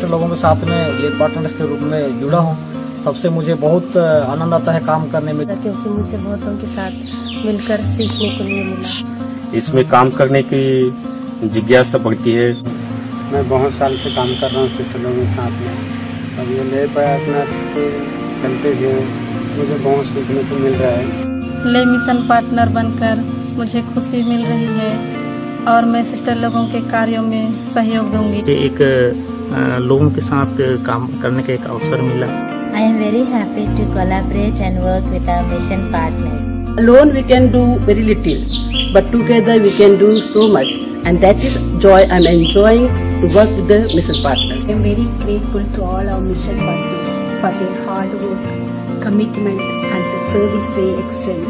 Sister लोगों के साथ में लेब पार्टनर्स के रूप में जुड़ा हूँ, तब से मुझे बहुत आनंद आता है काम करने में, क्योंकि मुझे बहुतों के साथ मिलकर सीखने को मिला। इसमें काम करने की जिज्ञासा बढ़ती है। मैं बहुत साल से काम कर रहा हूँ सिस्टर लोगों के साथ में। अब ये लेब पार्टनर्स के चलते हुए मुझे बहुत सीखने को मिल रहा है। ले मिशन पार्टनर बनकर मुझे खुशी मिल रही है और मैं सिस्टर लोगों के कार्यों में सहयोग दूंगी। एक लोगों के साथ काम करने का एक अवसर मिला। I am very happy to collaborate and work with our mission partners. Alone we can do very little, but together we can do so much, and that is joy I am enjoying to work with the mission partners. I am very grateful to all our mission partners for their hard work, commitment and the service they extend.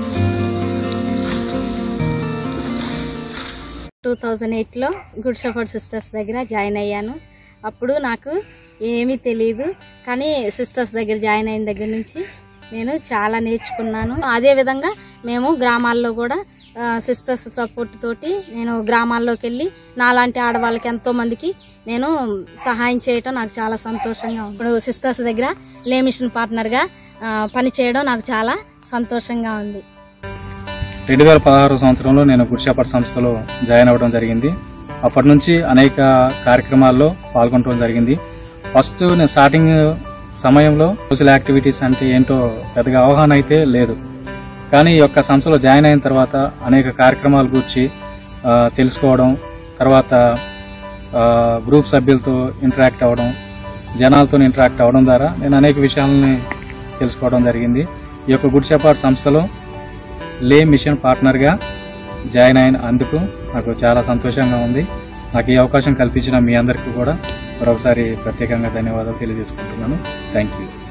2008లో Good Shepherd Sisters దగ్గర join అయ్యాను. అప్పుడు నాకు ఏమీ తెలియదు, కానీ sisters దగ్గర join అయిన దగ్గర నుంచి నేను చాలా నేర్చుకున్నాను. అదే విధంగా మేము గ్రామాల్లో కూడా సిస్టర్స్ సపోర్ట్ తోటి నేను గ్రామాల్లోకి వెళ్ళి నాలాంటి ఆడవాళ్ళకి ఎంతో మందికి నేను సహాయం చేయటం నాకు చాలా సంతోషంగా ఉంది. ఇప్పుడు సిస్టర్స్ దగ్గర లే మిషన్ పార్ట్నర్ గా పని చేయడం నాకు చాలా సంతోషంగా ఉంది. 2016 సంవత్సరంలో నేను గుడ్ షెఫర్డ్ సంస్థలో జాయిన్ అవ్వడం జరిగింది. అప్పటి నుంచి అనేక కార్యక్రమాల్లో పాల్గొనడం జరిగింది. ఫస్ట్ నేను స్టార్టింగ్ సమయంలో సోషల్ యాక్టివిటీస్ అంటే ఏంటో పెద్దగా అవగాహన అయితే లేదు, కానీ ఈ యొక్క సంస్థలో జాయిన్ అయిన తర్వాత అనేక కార్యక్రమాల గురించి తెలుసుకోవడం, తర్వాత గ్రూప్ సభ్యులతో ఇంటరాక్ట్ అవ్వడం, జనాలతో ఇంటరాక్ట్ అవ్వడం ద్వారా నేను అనేక విషయాలని తెలుసుకోవడం జరిగింది. ఈ యొక్క గుడ్ షెఫర్డ్ సంస్థలో లే మిషన్ పార్ట్నర్గా జాయిన్ అయినందుకు నాకు చాలా సంతోషంగా ఉంది. నాకు ఈ అవకాశం కల్పించిన మీ అందరికీ కూడా మరొకసారి ప్రత్యేకంగా ధన్యవాదాలు తెలియజేసుకుంటున్నాను. Thank you.